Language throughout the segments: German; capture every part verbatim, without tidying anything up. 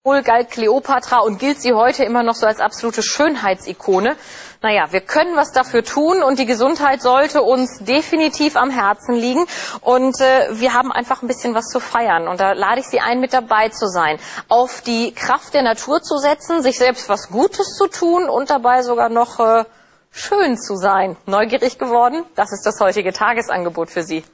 galt Kleopatra und gilt sie heute immer noch so als absolute Schönheitsikone. Naja, wir können was dafür tun und die Gesundheit sollte uns definitiv am Herzen liegen. Und äh, wir haben einfach ein bisschen was zu feiern. Und da lade ich Sie ein, mit dabei zu sein, auf die Kraft der Natur zu setzen, sich selbst was Gutes zu tun und dabei sogar noch äh, schön zu sein. Neugierig geworden? Das ist das heutige Tagesangebot für Sie.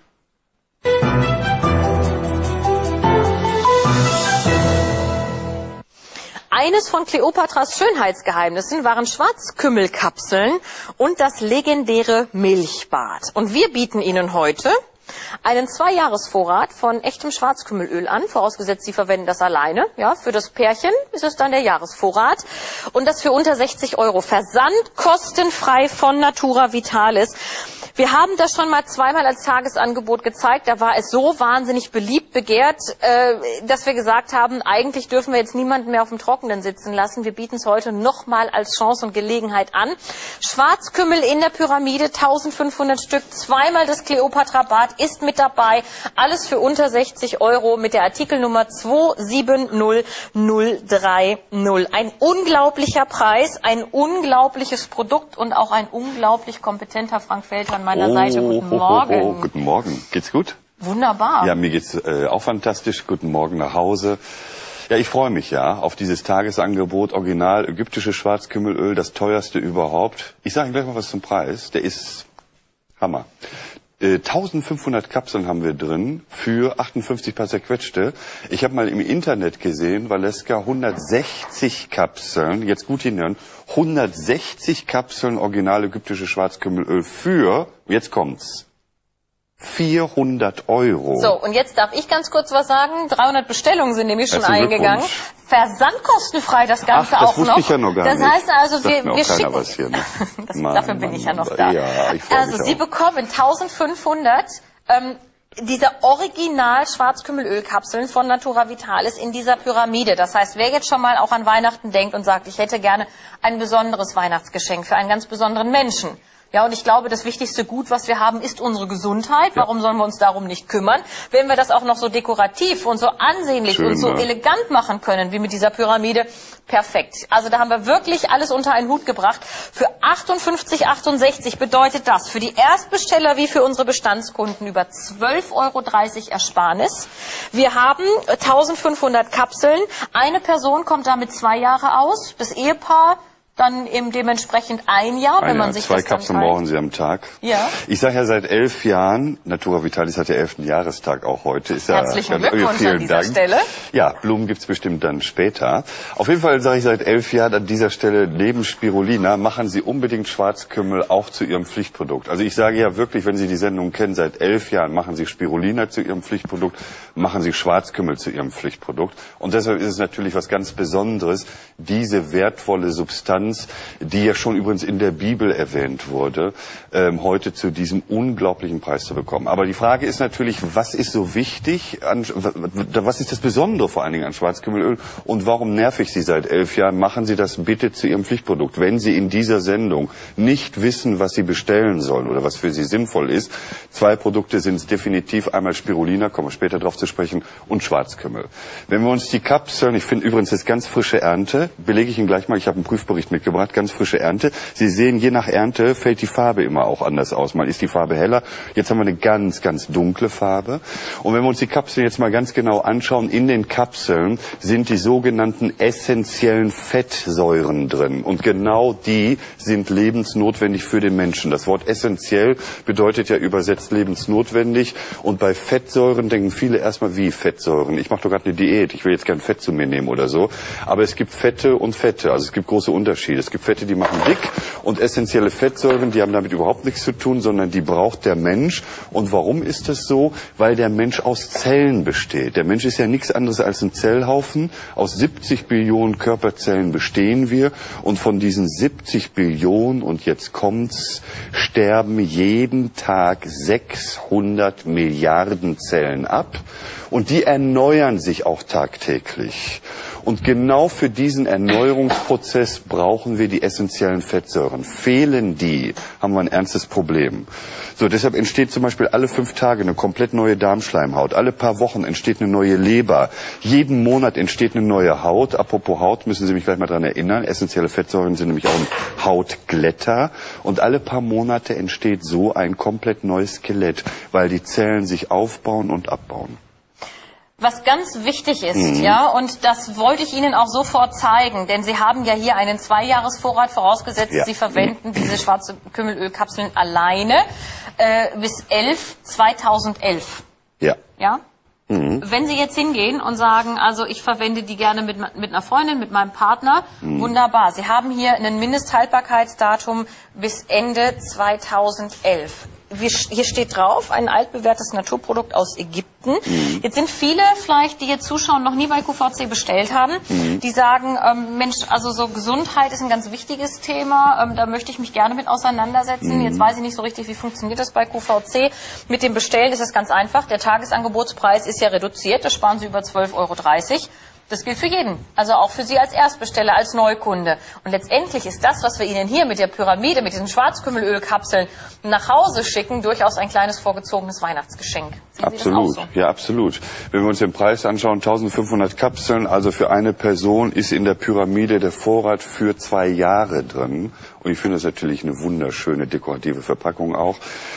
Eines von Kleopatras Schönheitsgeheimnissen waren Schwarzkümmelkapseln und das legendäre Milchbad. Und wir bieten Ihnen heute einen Zwei-Jahres-Vorrat von echtem Schwarzkümmelöl an, vorausgesetzt Sie verwenden das alleine. Ja, für das Pärchen ist es dann der Jahresvorrat. Und das für unter sechzig Euro. Versand kostenfrei von Natura Vitalis. Wir haben das schon mal zweimal als Tagesangebot gezeigt. Da war es so wahnsinnig beliebt, begehrt, äh, dass wir gesagt haben, eigentlich dürfen wir jetzt niemanden mehr auf dem Trockenen sitzen lassen. Wir bieten es heute nochmal als Chance und Gelegenheit an. Schwarzkümmel in der Pyramide, eintausendfünfhundert Stück, zweimal das Kleopatra-Bad ist mit dabei. Alles für unter sechzig Euro mit der Artikelnummer zwei sieben null null drei null. Ein unglaublicher Preis, ein unglaubliches Produkt und auch ein unglaublich kompetenter Frank Felter an meiner oh, Seite. Guten Morgen. Oh, oh, oh, guten Morgen. Geht's gut? Wunderbar. Ja, mir geht's äh, auch fantastisch. Guten Morgen nach Hause. Ja, ich freue mich ja auf dieses Tagesangebot. Original ägyptisches Schwarzkümmelöl, das teuerste überhaupt. Ich sage Ihnen gleich mal was zum Preis. Der ist Hammer. Äh, eintausendfünfhundert Kapseln haben wir drin für achtundfünfzig paar zerquetschte. Ich habe mal im Internet gesehen, Valeska, hundertsechzig Kapseln, jetzt gut hinhören, hundertsechzig Kapseln original ägyptische Schwarzkümmelöl für, jetzt kommt's, vierhundert Euro. So, und jetzt darf ich ganz kurz was sagen. dreihundert Bestellungen sind nämlich schon Herzlichen eingegangen. Versandkostenfrei das Ganze Ach, das auch wusste noch. Ich ja noch gar das nicht. heißt also, Sagt wir, mir auch wir keiner schicken. Was hier, ne? das, Mann, dafür bin Mann, ich ja noch Mann. da. Ja, ich freu also mich Sie auch. bekommen eintausendfünfhundert ähm, dieser Original Schwarzkümmelölkapseln von Natura Vitalis in dieser Pyramide. Das heißt, wer jetzt schon mal auch an Weihnachten denkt und sagt, ich hätte gerne ein besonderes Weihnachtsgeschenk für einen ganz besonderen Menschen. Ja, und ich glaube, das wichtigste Gut, was wir haben, ist unsere Gesundheit. Warum sollen wir uns darum nicht kümmern? Wenn wir das auch noch so dekorativ und so ansehnlich Schön, und so ne? elegant machen können, wie mit dieser Pyramide, perfekt. Also da haben wir wirklich alles unter einen Hut gebracht. Für achtundfünfzig achtundsechzig bedeutet das für die Erstbesteller wie für unsere Bestandskunden über zwölf Euro dreißig Ersparnis. Wir haben eintausendfünfhundert Kapseln. Eine Person kommt damit zwei Jahre aus. Das Ehepaar dann eben dementsprechend ein Jahr, wenn Ein man Jahr, sich zwei das dann Kapseln teilt. brauchen Sie am Tag. Ja. Ich sage ja seit elf Jahren, Natura Vitalis hat ja elften Jahrestag auch heute. Ist ja, Herzlichen ja, Glückwunsch vielen an dieser Dank. Stelle. Ja, Blumen gibt's bestimmt dann später. Auf jeden Fall sage ich seit elf Jahren an dieser Stelle, neben Spirulina machen Sie unbedingt Schwarzkümmel auch zu Ihrem Pflichtprodukt. Also ich sage ja wirklich, wenn Sie die Sendung kennen, seit elf Jahren machen Sie Spirulina zu Ihrem Pflichtprodukt, machen Sie Schwarzkümmel zu Ihrem Pflichtprodukt. Und deshalb ist es natürlich was ganz Besonderes, diese wertvolle Substanz, die ja schon übrigens in der Bibel erwähnt wurde, ähm, heute zu diesem unglaublichen Preis zu bekommen. Aber die Frage ist natürlich, was ist so wichtig, an, was ist das Besondere vor allen Dingen an Schwarzkümmelöl und warum nerv ich Sie seit elf Jahren? Machen Sie das bitte zu Ihrem Pflichtprodukt. Wenn Sie in dieser Sendung nicht wissen, was Sie bestellen sollen oder was für Sie sinnvoll ist, zwei Produkte sind es definitiv, einmal Spirulina, kommen wir später darauf zu sprechen, und Schwarzkümmel. Wenn wir uns die Kapseln, ich finde übrigens, das ist ganz frische Ernte, belege ich Ihnen gleich mal, ich habe einen Prüfbericht mitgebracht, ganz frische Ernte. Sie sehen, je nach Ernte fällt die Farbe immer auch anders aus. Mal ist die Farbe heller, jetzt haben wir eine ganz, ganz dunkle Farbe. Und wenn wir uns die Kapseln jetzt mal ganz genau anschauen, in den Kapseln sind die sogenannten essentiellen Fettsäuren drin. Und genau die sind lebensnotwendig für den Menschen. Das Wort essentiell bedeutet ja übersetzt lebensnotwendig. Und bei Fettsäuren denken viele erstmal, wie Fettsäuren? Ich mache doch gerade eine Diät, ich will jetzt kein Fett zu mir nehmen oder so. Aber es gibt Fette und Fette, also es gibt große Unterschiede. Es gibt Fette, die machen dick, und essentielle Fettsäuren, die haben damit überhaupt nichts zu tun, sondern die braucht der Mensch. Und warum ist das so? Weil der Mensch aus Zellen besteht. Der Mensch ist ja nichts anderes als ein Zellhaufen. Aus siebzig Billionen Körperzellen bestehen wir, und von diesen siebzig Billionen, und jetzt kommt's, sterben jeden Tag sechshundert Milliarden Zellen ab. Und die erneuern sich auch tagtäglich. Und genau für diesen Erneuerungsprozess brauchen wir die essentiellen Fettsäuren. Fehlen die, haben wir ein ernstes Problem. So, deshalb entsteht zum Beispiel alle fünf Tage eine komplett neue Darmschleimhaut. Alle paar Wochen entsteht eine neue Leber. Jeden Monat entsteht eine neue Haut. Apropos Haut, müssen Sie mich gleich mal dran erinnern. Essentielle Fettsäuren sind nämlich auch ein Hautglätter. Und alle paar Monate entsteht so ein komplett neues Skelett, weil die Zellen sich aufbauen und abbauen. Was ganz wichtig ist, mhm. ja, und das wollte ich Ihnen auch sofort zeigen, denn Sie haben ja hier einen Zweijahresvorrat, vorausgesetzt, ja. Sie verwenden mhm. diese schwarze Kümmelölkapseln alleine äh, bis elf zweitausendelf. Ja. Ja? Mhm. Wenn Sie jetzt hingehen und sagen, also ich verwende die gerne mit, mit einer Freundin, mit meinem Partner, mhm. wunderbar. Sie haben hier ein Mindesthaltbarkeitsdatum bis Ende zweitausendelf. Hier steht drauf, ein altbewährtes Naturprodukt aus Ägypten. Mhm. Jetzt sind viele vielleicht, die jetzt zuschauen, noch nie bei Q V C bestellt haben. Mhm. Die sagen, ähm, Mensch, also so Gesundheit ist ein ganz wichtiges Thema. Ähm, da möchte ich mich gerne mit auseinandersetzen. Mhm. Jetzt weiß ich nicht so richtig, wie funktioniert das bei Q V C. Mit dem Bestellen ist es ganz einfach. Der Tagesangebotspreis ist ja reduziert. Da sparen Sie über zwölf Euro dreißig. Das gilt für jeden, also auch für Sie als Erstbesteller, als Neukunde. Und letztendlich ist das, was wir Ihnen hier mit der Pyramide, mit diesen Schwarzkümmelölkapseln nach Hause schicken, durchaus ein kleines vorgezogenes Weihnachtsgeschenk. Sehen absolut, Sie das auch so? Ja, absolut. Wenn wir uns den Preis anschauen, eintausendfünfhundert Kapseln, also für eine Person ist in der Pyramide der Vorrat für zwei Jahre drin. Und ich finde das natürlich eine wunderschöne dekorative Verpackung auch.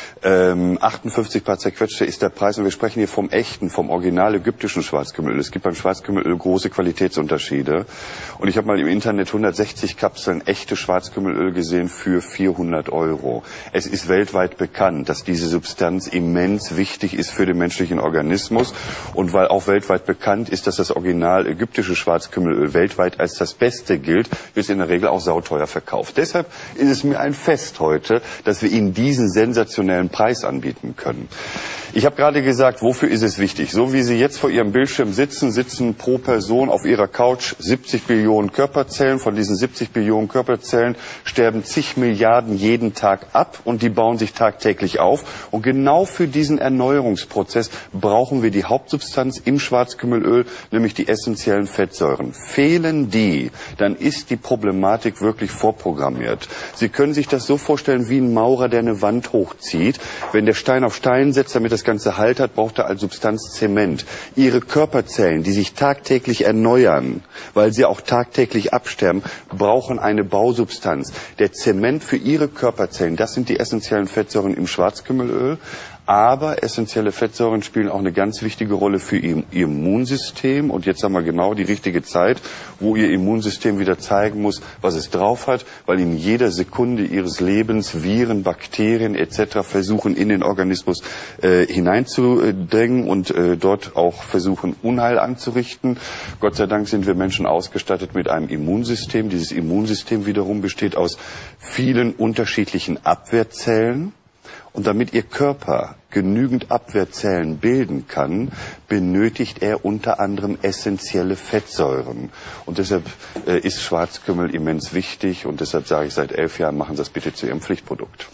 Ähm, achtundfünfzig paar zerquetschte ist der Preis, und wir sprechen hier vom echten, vom original ägyptischen Schwarzkümmelöl. Es gibt beim Schwarzkümmelöl große Qualitätsunterschiede. Und ich habe mal im Internet hundertsechzig Kapseln echte Schwarzkümmelöl gesehen für vierhundert Euro. Es ist weltweit bekannt, dass diese Substanz immens wichtig ist für den menschlichen Organismus. Und weil auch weltweit bekannt ist, dass das original ägyptische Schwarzkümmelöl weltweit als das Beste gilt, wird es in der Regel auch sauteuer verkauft. Deshalb ist es mir ein Fest heute, dass wir Ihnen diesen sensationellen Preis anbieten können. Ich habe gerade gesagt, wofür ist es wichtig? So wie Sie jetzt vor Ihrem Bildschirm sitzen, sitzen pro Person auf Ihrer Couch siebzig Billionen Körperzellen. Von diesen siebzig Billionen Körperzellen sterben zig Milliarden jeden Tag ab und die bauen sich tagtäglich auf. Und genau für diesen Erneuerungsprozess brauchen wir die Hauptsubstanz im Schwarzkümmelöl, nämlich die essentiellen Fettsäuren. Fehlen die, dann ist die Problematik wirklich vorprogrammiert. Sie können sich das so vorstellen wie ein Maurer, der eine Wand hochzieht. Wenn der Stein auf Stein setzt, damit das Ganze Halt hat, braucht er als Substanz Zement. Ihre Körperzellen, die sich tagtäglich erneuern, weil sie auch tagtäglich absterben, brauchen eine Bausubstanz. Der Zement für Ihre Körperzellen, das sind die essentiellen Fettsäuren im Schwarzkümmelöl. Aber essentielle Fettsäuren spielen auch eine ganz wichtige Rolle für Ihr Immunsystem. Und jetzt haben wir genau die richtige Zeit, wo Ihr Immunsystem wieder zeigen muss, was es drauf hat, weil in jeder Sekunde Ihres Lebens Viren, Bakterien et cetera versuchen, in den Organismus äh, hineinzudrängen und äh, dort auch versuchen, Unheil anzurichten. Gott sei Dank sind wir Menschen ausgestattet mit einem Immunsystem. Dieses Immunsystem wiederum besteht aus vielen unterschiedlichen Abwehrzellen. Und damit Ihr Körper genügend Abwehrzellen bilden kann, benötigt er unter anderem essentielle Fettsäuren. Und deshalb äh, ist Schwarzkümmel immens wichtig. Und deshalb sage ich seit elf Jahren, machen Sie das bitte zu Ihrem Pflichtprodukt.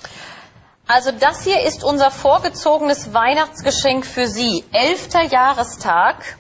Also das hier ist unser vorgezogenes Weihnachtsgeschenk für Sie. Elfter Jahrestag.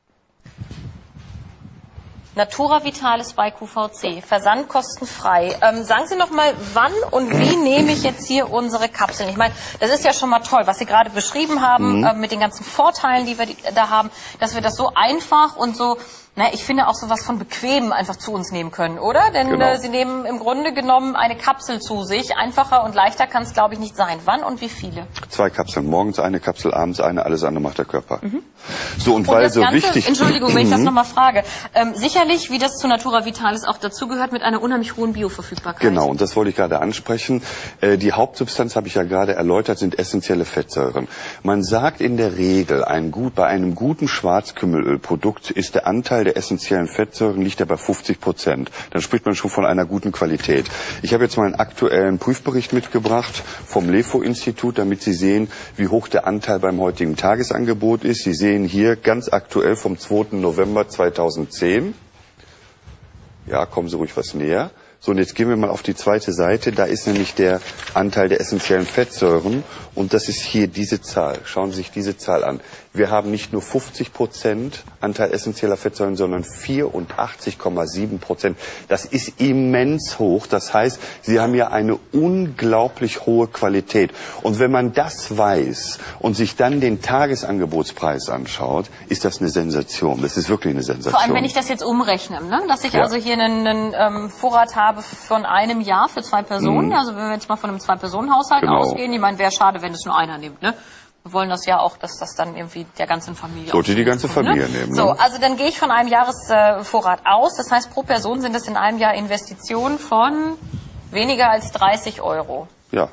Natura Vitalis bei Q V C, Versand kostenfrei. Ähm, sagen Sie noch mal, wann und wie nehme ich jetzt hier unsere Kapseln? Ich meine, das ist ja schon mal toll, was Sie gerade beschrieben haben, mhm. äh, mit den ganzen Vorteilen, die wir da haben, dass wir das so einfach und so, na, ich finde auch sowas von bequem einfach zu uns nehmen können, oder? Denn genau. äh, Sie nehmen im Grunde genommen eine Kapsel zu sich. Einfacher und leichter kann es, glaube ich, nicht sein. Wann und wie viele? Zwei Kapseln. Morgens eine Kapsel, abends eine. Alles andere macht der Körper. Mhm. So, und, und weil das so Ganze, wichtig... Entschuldigung, wenn ich das nochmal frage. Ähm, sicherlich, wie das zu Natura Vitalis auch dazugehört, mit einer unheimlich hohen Bioverfügbarkeit. Genau, und das wollte ich gerade ansprechen. Äh, die Hauptsubstanz, habe ich ja gerade erläutert, sind essentielle Fettsäuren. Man sagt in der Regel, ein gut, bei einem guten Schwarzkümmelölprodukt ist der Anteil der essentiellen Fettsäuren liegt ja bei fünfzig Prozent. Dann spricht man schon von einer guten Qualität. Ich habe jetzt mal einen aktuellen Prüfbericht mitgebracht vom LEFO-Institut, damit Sie sehen, wie hoch der Anteil beim heutigen Tagesangebot ist. Sie sehen hier ganz aktuell vom zweiten November zweitausendzehn. Ja, kommen Sie ruhig was näher. So, und jetzt gehen wir mal auf die zweite Seite. Da ist nämlich der Anteil der essentiellen Fettsäuren. Und das ist hier diese Zahl. Schauen Sie sich diese Zahl an. Wir haben nicht nur fünfzig Prozent Anteil essentieller Fettsäuren, sondern vierundachtzig Komma sieben Prozent. Das ist immens hoch. Das heißt, Sie haben ja eine unglaublich hohe Qualität. Und wenn man das weiß und sich dann den Tagesangebotspreis anschaut, ist das eine Sensation. Das ist wirklich eine Sensation. Vor allem, wenn ich das jetzt umrechne, ne? Dass ich ja. also hier einen, einen ähm, Vorrat habe von einem Jahr für zwei Personen. Mhm. Also wenn wir jetzt mal von einem Zwei-Personen-Haushalt genau. ausgehen, ich meine, wäre schade, wenn es nur einer nimmt, ne? Wir wollen das ja auch, dass das dann irgendwie der ganzen Familie... Sollte die ganze kommt, Familie ne? nehmen. Ne? So, also dann gehe ich von einem Jahresvorrat äh, aus. Das heißt, pro Person sind es in einem Jahr Investitionen von weniger als dreißig Euro. Ja.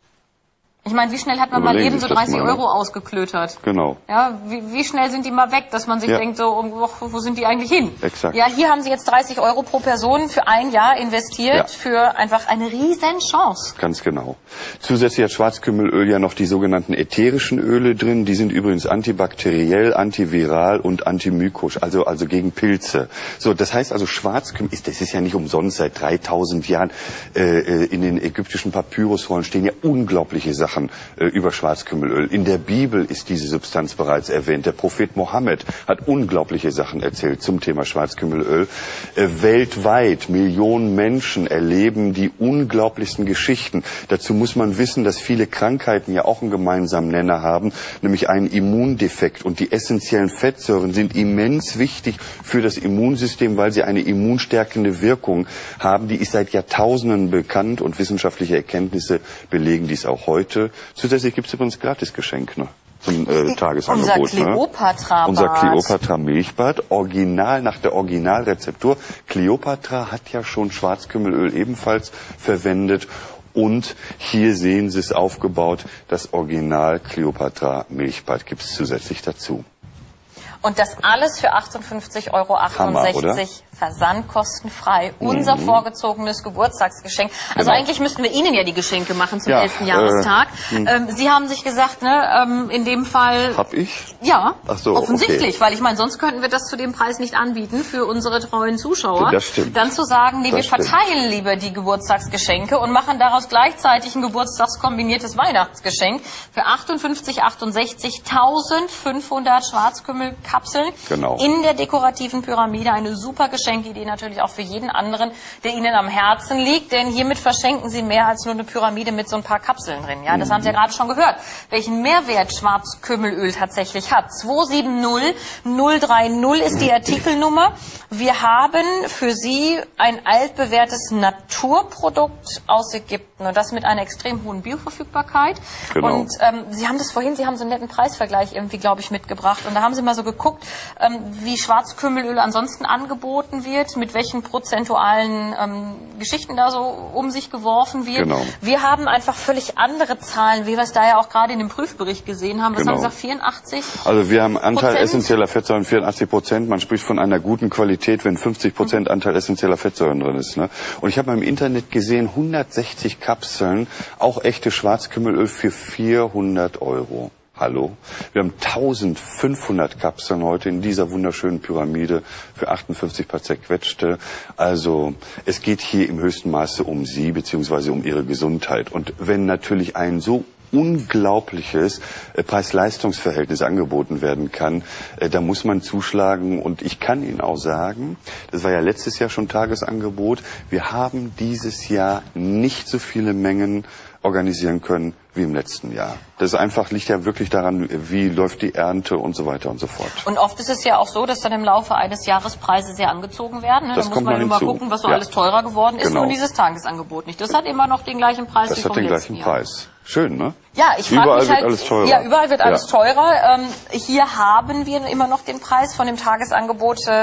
Ich meine, wie schnell hat man Überlegen mal eben so dreißig Euro ausgeklötert? Genau. Ja, wie, wie schnell sind die mal weg, dass man sich ja. denkt, so, oh, wo sind die eigentlich hin? Exakt. Ja, hier haben Sie jetzt dreißig Euro pro Person für ein Jahr investiert, ja. für einfach eine riesen Chance. Ganz genau. Zusätzlich hat Schwarzkümmelöl ja noch die sogenannten ätherischen Öle drin. Die sind übrigens antibakteriell, antiviral und antimykosch, also, also gegen Pilze. So, das heißt also, Schwarzkümmel, ist, das ist ja nicht umsonst, seit dreitausend Jahren äh, in den ägyptischen Papyrusrollen stehen ja unglaubliche Sachen über Schwarzkümmelöl. In der Bibel ist diese Substanz bereits erwähnt. Der Prophet Mohammed hat unglaubliche Sachen erzählt zum Thema Schwarzkümmelöl. Weltweit Millionen Menschen erleben die unglaublichsten Geschichten. Dazu muss man wissen, dass viele Krankheiten ja auch einen gemeinsamen Nenner haben, nämlich einen Immundefekt. Und die essentiellen Fettsäuren sind immens wichtig für das Immunsystem, weil sie eine immunstärkende Wirkung haben. Die ist seit Jahrtausenden bekannt und wissenschaftliche Erkenntnisse belegen dies auch heute. Zusätzlich gibt es übrigens Gratisgeschenk, ne? Zum äh, Tagesangebot. Unser Kleopatra-Bad. Ne? Unser Kleopatra-Milchbad, original nach der Originalrezeptur. Kleopatra hat ja schon Schwarzkümmelöl ebenfalls verwendet. Und hier sehen Sie es aufgebaut, das Original Kleopatra-Milchbad gibt es zusätzlich dazu. Und das alles für achtundfünfzig Euro achtundsechzig, versandkostenfrei. Unser mhm. vorgezogenes Geburtstagsgeschenk. Also genau. eigentlich müssten wir Ihnen ja die Geschenke machen zum ja, elften Jahrestag. Äh, ähm, Sie haben sich gesagt, ne, ähm, in dem Fall... Hab ich? Ja, Ach so, offensichtlich. Okay. Weil ich meine, sonst könnten wir das zu dem Preis nicht anbieten für unsere treuen Zuschauer. Das stimmt. Dann zu sagen, nee, das wir verteilen stimmt. lieber die Geburtstagsgeschenke und machen daraus gleichzeitig ein geburtstagskombiniertes Weihnachtsgeschenk für achtundfünfzig, achtundsechzig, eintausendfünfhundert Schwarzkümmelkapseln genau. in der dekorativen Pyramide. Eine super Geschenkidee natürlich auch für jeden anderen, der Ihnen am Herzen liegt, denn hiermit verschenken Sie mehr als nur eine Pyramide mit so ein paar Kapseln drin. Ja, das mhm. haben Sie ja gerade schon gehört, welchen Mehrwert Schwarzkümmelöl tatsächlich hat. zwei sieben null null drei null ist die Artikelnummer. Wir haben für Sie ein altbewährtes Naturprodukt aus Ägypten und das mit einer extrem hohen Bioverfügbarkeit. Genau. Und ähm, Sie haben das vorhin, Sie haben so einen netten Preisvergleich irgendwie, glaube ich, mitgebracht und da haben Sie mal so geguckt, ähm, wie Schwarzkümmelöl ansonsten angeboten wird, mit welchen prozentualen ähm, Geschichten da so um sich geworfen wird. Genau. Wir haben einfach völlig andere Zahlen, wie wir es da ja auch gerade in dem Prüfbericht gesehen haben. Was genau. haben Sie gesagt, vierundachtzig? Also wir haben Anteil essentieller Fettsäuren vierundachtzig Prozent. Man spricht von einer guten Qualität, wenn fünfzig Prozent Anteil essentieller Fettsäuren drin ist. Ne? Und ich habe mal im Internet gesehen, hundertsechzig Kapseln, auch echte Schwarzkümmelöl für vierhundert Euro. Hallo? Wir haben eintausendfünfhundert Kapseln heute in dieser wunderschönen Pyramide für achtundfünfzig paar zerquetschte. Also es geht hier im höchsten Maße um Sie bzw. um Ihre Gesundheit. Und wenn natürlich ein so unglaubliches äh, Preis-Leistungs-Verhältnis angeboten werden kann, äh, da muss man zuschlagen. Und ich kann Ihnen auch sagen, das war ja letztes Jahr schon Tagesangebot, wir haben dieses Jahr nicht so viele Mengen organisieren können wie im letzten Jahr. Das ist einfach, liegt ja wirklich daran, wie läuft die Ernte und so weiter und so fort. Und oft ist es ja auch so, dass dann im Laufe eines Jahres Preise sehr angezogen werden. Ne? Da muss man immer gucken, was so ja. alles teurer geworden ist. Genau. Nur dieses Tagesangebot nicht. Das hat immer noch den gleichen Preis das wie vom letzten Jahr. Das hat den gleichen Jahr. Preis. Schön, ne? Ja, ich frage mich halt, wird alles teurer. Ja, überall wird alles ja. teurer. Ähm, hier haben wir immer noch den Preis von dem Tagesangebot. Äh,